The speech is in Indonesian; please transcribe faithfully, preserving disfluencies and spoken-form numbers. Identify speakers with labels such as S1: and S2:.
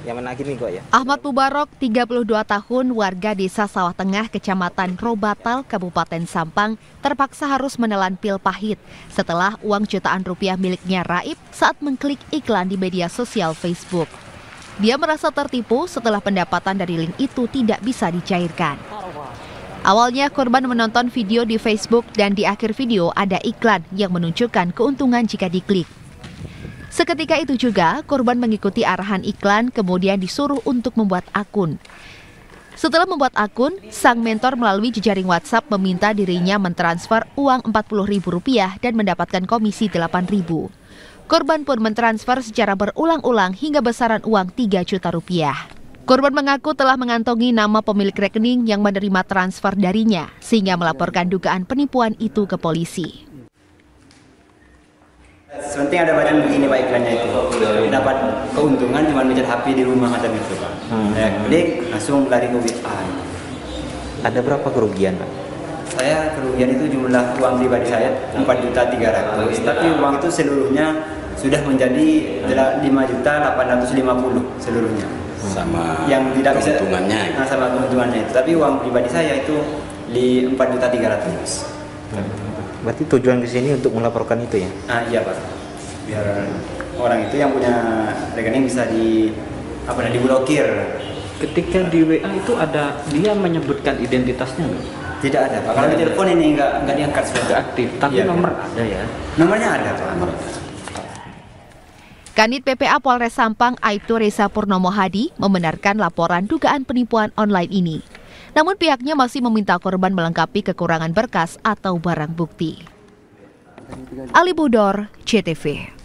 S1: Yang menagih nih kok ya.
S2: Ahmad Mubarok, tiga puluh dua tahun, warga Desa Sawah Tengah, Kecamatan Robatal, Kabupaten Sampang, terpaksa harus menelan pil pahit setelah uang jutaan rupiah miliknya raib saat mengklik iklan di media sosial Facebook. Dia merasa tertipu setelah pendapatan dari link itu tidak bisa dicairkan. Awalnya korban menonton video di Facebook dan di akhir video ada iklan yang menunjukkan keuntungan jika diklik. Seketika itu juga, korban mengikuti arahan iklan kemudian disuruh untuk membuat akun. Setelah membuat akun, sang mentor melalui jejaring WhatsApp meminta dirinya mentransfer uang empat puluh ribu rupiah dan mendapatkan komisi delapan ribu. Korban pun mentransfer secara berulang-ulang hingga besaran uang tiga juta rupiah. Korban mengaku telah mengantongi nama pemilik rekening yang menerima transfer darinya, sehingga melaporkan dugaan penipuan itu ke polisi.
S3: Sepenting ada bacaan begini Pak iklannya itu, dapat keuntungan cuma menjadi H P di rumah macam itu Pak. Hmm. Saya klik langsung lari ke W A.
S1: Ada berapa kerugian Pak?
S3: Saya kerugian itu jumlah uang pribadi saya empat juta tiga ratus, tapi uang itu seluruhnya sudah menjadi lima juta delapan ratus lima puluh seluruhnya.
S4: Sama
S3: yang tidak
S4: keuntungannya.
S3: Bisa, nah, sama keuntungannya itu, tapi uang pribadi saya itu di empat juta tiga ratus.
S1: Berarti tujuan ke sini untuk melaporkan itu ya?
S3: Ah iya Pak, biar orang itu yang punya rekening bisa di apa namanya diblokir.
S5: Ketika di W A itu ada dia menyebutkan identitasnya nggak?
S3: Tidak ada Pak. Kalau di telepon ini nggak nggak diangkat sudah
S5: aktif, tapi ya, nomor ada ya?
S3: Nomornya ada Pak. Nomor.
S2: Kanit P P A Polres Sampang Aibtu Reza Purnomo Hadi membenarkan laporan dugaan penipuan online ini. Namun pihaknya masih meminta korban melengkapi kekurangan berkas atau barang bukti. Ali Budor, C T V.